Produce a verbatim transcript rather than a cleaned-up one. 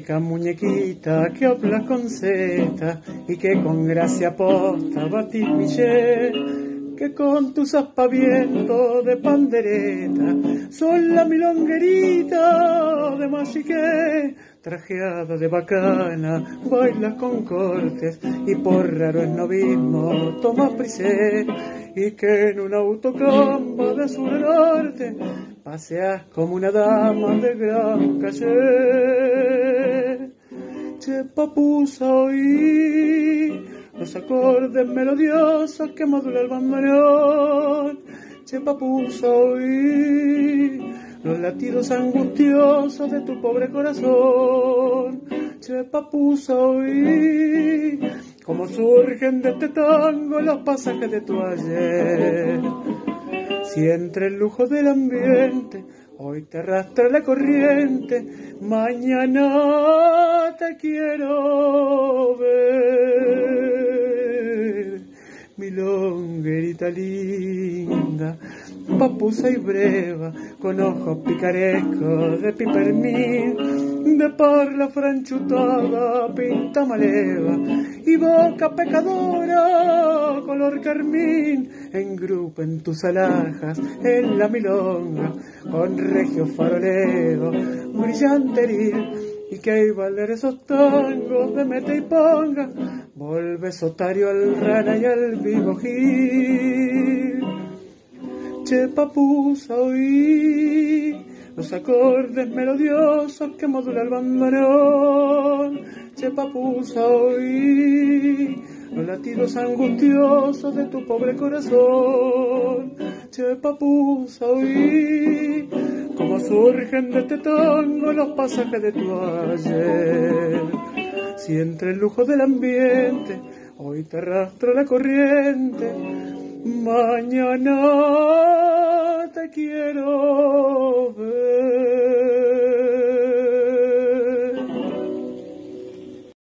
Muñeca, muñequita, que hablas con zeta y que con gracia posta batís millet, que con tus aspavientos de pandereta son la milonguerita de machiqué, trajeada de bacana, bailas con cortes y por raro esnovismo tomas prisé, y que en un autocamba de sur a norte paseas como una dama de gran calle. Che papusa, oí los acordes melodiosos que modula el bandoneón. Che papusa, oí los latidos angustiosos de tu pobre corazón. Che papusa, oí cómo surgen de este tango los pasajes de tu ayer. Si entre el lujo del ambiente hoy te arrastra la corriente, mañana te quiero ver. Milonguerita linda, papusa y breva, con ojos picarescos de pipermín, de parla franchutada, pinta maleva, y boca pecadora, color carmín, engrupen tus alhajas en la milonga, con regio faroleo, brillanteril, y que hay valer esos tangos de mete y ponga, volve sotario al rana y al vivo gil. Che papusa, oí los acordes melodiosos que modula el bandoneón. Che papusa, oí los latidos angustiosos de tu pobre corazón. Che papusa, oí cómo surgen de este tango los pasajes de tu ayer. Si entre el lujo del ambiente hoy te arrastra la corriente, mañana te quiero ver.